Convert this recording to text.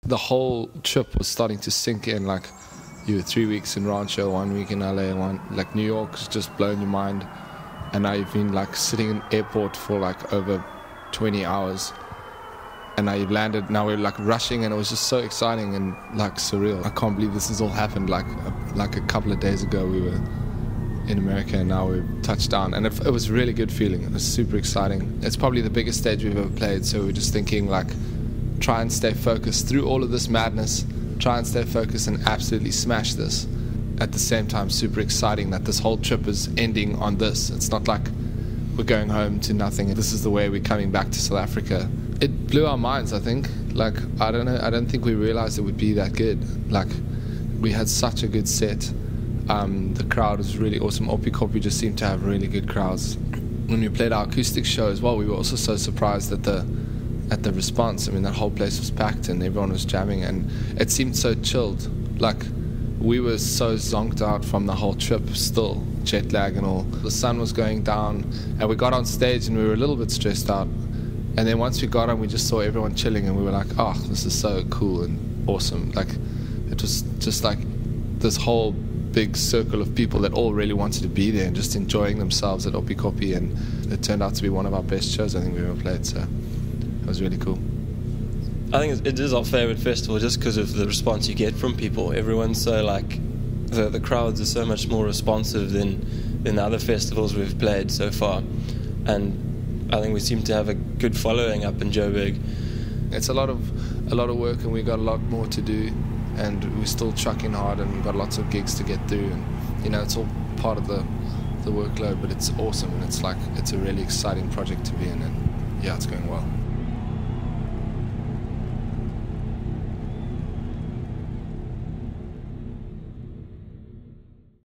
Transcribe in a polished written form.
the whole trip was starting to sink in. Like, you were 3 weeks in Rancho, 1 week in LA, like New York's just blown your mind, and now you've been like sitting in airport for like over 20 hours, and now you've landed. Now we're like rushing, and it was just so exciting and like surreal. I can't believe this has all happened. Like a couple of days ago we were in America, and now we've touched down, and it was a really good feeling. It was super exciting. It's probably the biggest stage we've ever played, so we're just thinking like, try and stay focused through all of this madness, try and stay focused and absolutely smash this. At the same time, super exciting that this whole trip is ending on this. It's not like we're going home to nothing. This is the way we're coming back to South Africa. It blew our minds, I think. Like, I don't know, I don't think we realized it would be that good. Like, we had such a good set. The crowd was really awesome. MKtv just seemed to have really good crowds. When we played our acoustic show as well, we were also so surprised at the response. I mean, that whole place was packed and everyone was jamming, and it seemed so chilled. Like, we were so zonked out from the whole trip still, jet lag and all. The sun was going down, and we got on stage and we were a little bit stressed out. And then once we got on, we just saw everyone chilling, and we were like, oh, this is so cool and awesome. Like, it was just like this whole big circle of people that all really wanted to be there and just enjoying themselves at MKtv, and it turned out to be one of our best shows I think we ever played, so it was really cool. I think it is our favourite festival just because of the response you get from people. Everyone's so like, the crowds are so much more responsive than the other festivals we've played so far, and I think we seem to have a good following up in Joburg. It's a lot of work, and we got a lot more to do, and we're still trucking hard, and we've got lots of gigs to get through, and you know, it's all part of the workload, but it's awesome, and it's a really exciting project to be in, and yeah, it's going well.